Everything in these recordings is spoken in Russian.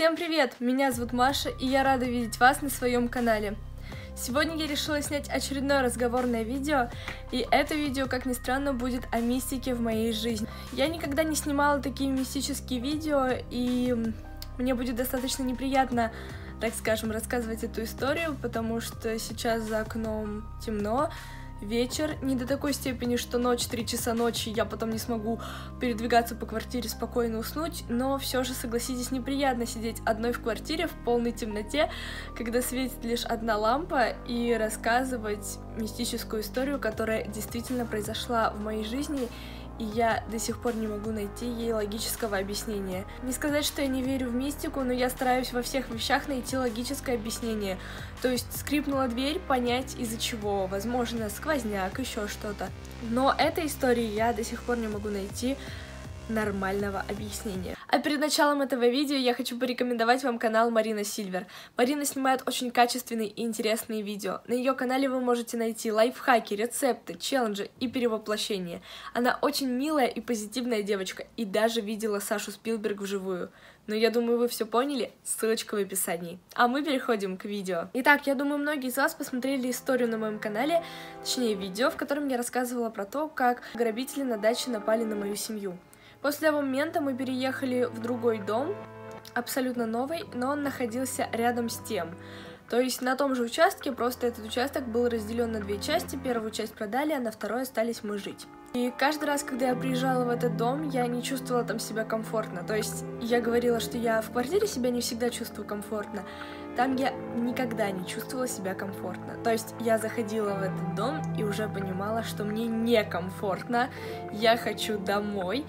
Всем привет! Меня зовут Маша, и я рада видеть вас на своем канале. Сегодня я решила снять очередное разговорное видео, и это видео, как ни странно, будет о мистике в моей жизни. Я никогда не снимала такие мистические видео, и мне будет достаточно неприятно, так скажем, рассказывать эту историю, потому что сейчас за окном темно, вечер, не до такой степени, что ночь, 3 часа ночи, я потом не смогу передвигаться по квартире, спокойно уснуть, но все же, согласитесь, неприятно сидеть одной в квартире в полной темноте, когда светит лишь одна лампа, и рассказывать мистическую историю, которая действительно произошла в моей жизни, и я до сих пор не могу найти ей логического объяснения. Не сказать, что я не верю в мистику, но я стараюсь во всех вещах найти логическое объяснение. То есть скрипнула дверь, понять из-за чего, возможно, сквозняк, еще что-то. Но этой истории я до сих пор не могу найти нормального объяснения. А перед началом этого видео я хочу порекомендовать вам канал Марина Сильвер. Марина снимает очень качественные и интересные видео. На ее канале вы можете найти лайфхаки, рецепты, челленджи и перевоплощения. Она очень милая и позитивная девочка, и даже видела Сашу Спилберг вживую. Но я думаю, вы все поняли, ссылочка в описании. А мы переходим к видео. Итак, я думаю, многие из вас посмотрели историю на моем канале, точнее видео, в котором я рассказывала про то, как грабители на даче напали на мою семью. После того момента мы переехали в другой дом, абсолютно новый, но он находился рядом с тем. То есть на том же участке, просто этот участок был разделен на две части, первую часть продали, а на второй остались мы жить. И каждый раз, когда я приезжала в этот дом, я не чувствовала там себя комфортно. То есть я говорила, что я в квартире себя не всегда чувствую комфортно. Там я никогда не чувствовала себя комфортно. То есть я заходила в этот дом и уже понимала, что мне некомфортно, я хочу домой.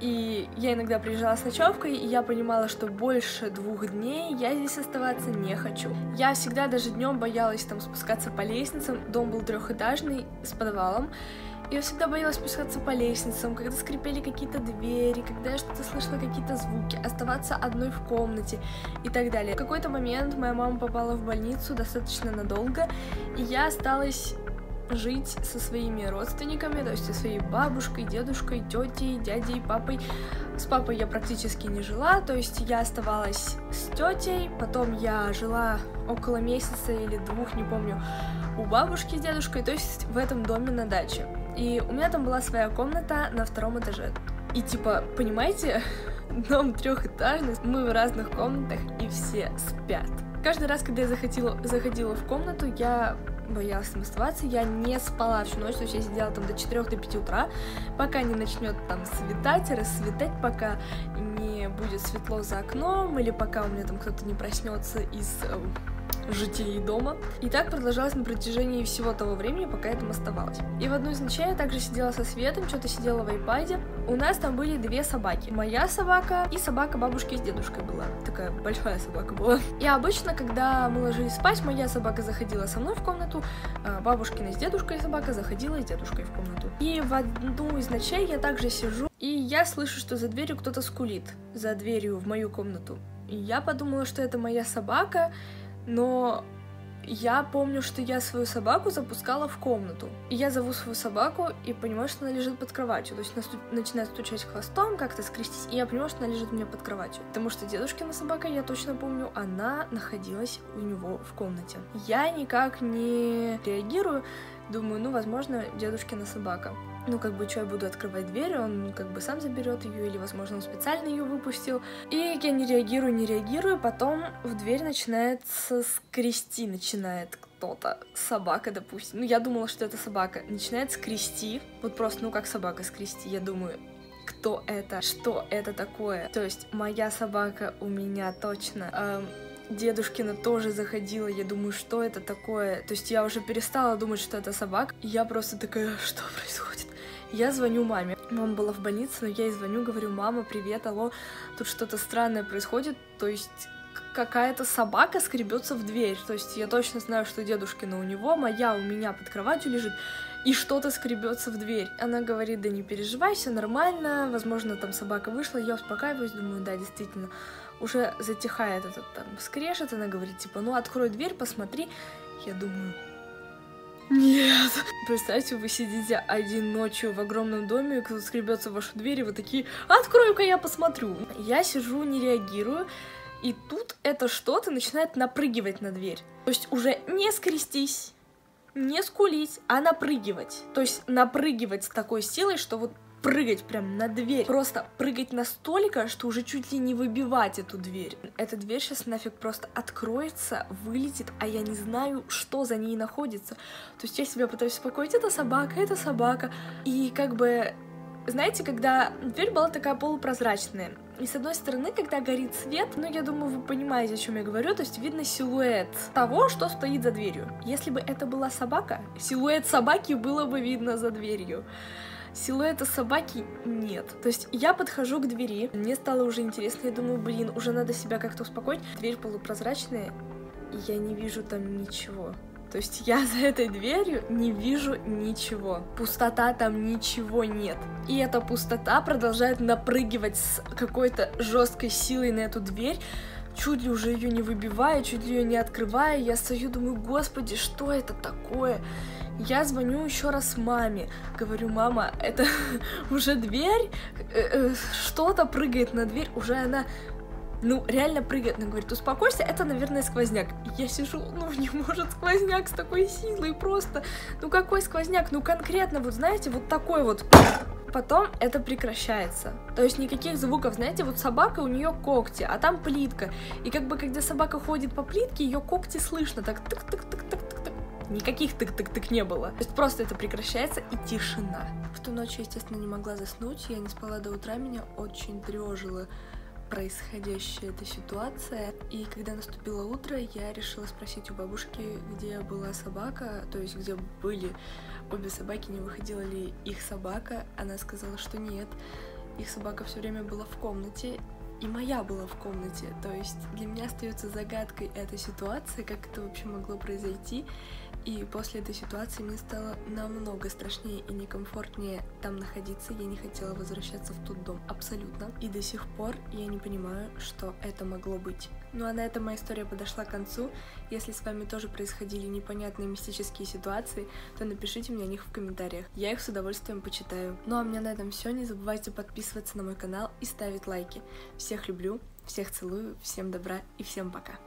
И я иногда приезжала с ночевкой, и я понимала, что больше 2 дней я здесь оставаться не хочу. Я всегда даже днем боялась там спускаться по лестницам, дом был 3-этажный с подвалом. Я всегда боялась спускаться по лестницам, когда скрипели какие-то двери, когда я что-то слышала, какие-то звуки, оставаться одной в комнате и так далее. В какой-то момент моя мама попала в больницу достаточно надолго, и я осталась жить со своими родственниками, то есть со своей бабушкой, дедушкой, тетей, дядей, папой. С папой я практически не жила, то есть я оставалась с тетей, потом я жила около месяца или 2, не помню, у бабушки с дедушкой, то есть в этом доме на даче. И у меня там была своя комната на 2 этаже. И типа, понимаете, дом 3-этажный, мы в разных комнатах и все спят. Каждый раз, когда я заходила в комнату, я боялась там оставаться, я не спала всю ночь, то есть я сидела там до 4-5 утра, пока не начнет там светать, рассветать, пока не будет светло за окном, или пока у меня там кто-то не проснется из жителей дома. И так продолжалось на протяжении всего того времени, пока я там оставалась. И в одну из ночей я также сидела со Светом, что-то сидела в айпаде. У нас там были 2 собаки. Моя собака и собака бабушки с дедушкой была. Такая большая собака была. И обычно, когда мы ложились спать, моя собака заходила со мной в комнату, а бабушкина с дедушкой собака заходила с дедушкой в комнату. И в одну из ночей я также сижу, и я слышу, что за дверью кто-то скулит. За дверью в мою комнату. И я подумала, что это моя собака, но я помню, что я свою собаку запускала в комнату. И я зову свою собаку и понимаю, что она лежит под кроватью. То есть она начинает стучать хвостом, как-то скрестись, и я понимаю, что она лежит у меня под кроватью. Потому что дедушкина собака, я точно помню, она находилась у него в комнате. Я никак не реагирую, думаю, ну, возможно, дедушкина собака. Ну, как бы, что я буду открывать дверь, он как бы сам заберет ее, или, возможно, он специально ее выпустил. И я не реагирую, потом в дверь начинается скрести, начинает кто-то, собака, допустим. Ну, я думала, что это собака. Начинает скрести, вот просто, ну, как собака скрести, я думаю, кто это, что это такое. То есть моя собака у меня точно... Дедушкина тоже заходила, я думаю, что это такое. То есть я уже перестала думать, что это собака. И я просто такая, что происходит? Я звоню маме. Мама была в больнице, но я ей звоню, говорю, мама, привет, алло, тут что-то странное происходит. То есть какая-то собака скребется в дверь. То есть я точно знаю, что дедушкина у него, моя у меня под кроватью лежит. И что-то скребется в дверь. Она говорит, да не переживай, все нормально, возможно, там собака вышла, я успокаиваюсь, думаю, да, действительно, уже затихает этот там скрежет, она говорит, типа, ну, открой дверь, посмотри. Я думаю, нет. Представьте, вы сидите один ночью в огромном доме, кто-то скребется в вашу дверь, и вы такие, открою-ка я посмотрю. Я сижу, не реагирую, И тут это что-то начинает напрыгивать на дверь. То есть уже не скрестись, не скулить, а напрыгивать. То есть напрыгивать с такой силой, что вот прыгать прям на дверь. Просто прыгать настолько, что уже чуть ли не выбивать эту дверь. Эта дверь сейчас нафиг просто откроется, вылетит, а я не знаю, что за ней находится. То есть я себя пытаюсь успокоить, это собака. И как бы, знаете, когда дверь была такая полупрозрачная, и с одной стороны, когда горит свет, ну, я думаю, вы понимаете, о чем я говорю, то есть видно силуэт того, что стоит за дверью. Если бы это была собака, силуэт собаки было бы видно за дверью. Силуэта собаки нет. То есть я подхожу к двери, мне стало уже интересно, я думаю, блин, уже надо себя как-то успокоить. Дверь полупрозрачная, и я не вижу там ничего. То есть я за этой дверью не вижу ничего. Пустота, там ничего нет. И эта пустота продолжает напрыгивать с какой-то жесткой силой на эту дверь, чуть ли уже ее не выбивая, чуть ли ее не открывая. Я стою, думаю, господи, что это такое? Я звоню еще раз маме, говорю, мама, это уже дверь, что-то прыгает на дверь, уже она, ну, реально прыгает. Она говорит, успокойся, это, наверное, сквозняк. И я сижу, ну, не может сквозняк с такой силой просто, ну, какой сквозняк, ну, конкретно, вот, знаете, вот такой вот. Потом это прекращается. То есть никаких звуков, знаете, вот собака, у нее когти, а там плитка. И как бы, когда собака ходит по плитке, ее когти слышно, так тык-тык-тык-тык. Никаких тык-тык-тык не было. То есть просто это прекращается и тишина. В ту ночь я, естественно, не могла заснуть, я не спала до утра, меня очень тревожила происходящая эта ситуация. И когда наступило утро, я решила спросить у бабушки, где была собака, то есть где были обе собаки, не выходила ли их собака. Она сказала, что нет, их собака все время была в комнате, и моя была в комнате. То есть для меня остается загадкой эта ситуация, как это вообще могло произойти. И после этой ситуации мне стало намного страшнее и некомфортнее там находиться. Я не хотела возвращаться в тот дом абсолютно. И до сих пор я не понимаю, что это могло быть. Ну а на этом моя история подошла к концу. Если с вами тоже происходили непонятные мистические ситуации, то напишите мне о них в комментариях. Я их с удовольствием почитаю. Ну а у меня на этом все. Не забывайте подписываться на мой канал и ставить лайки. Всех люблю, всех целую, всем добра и всем пока.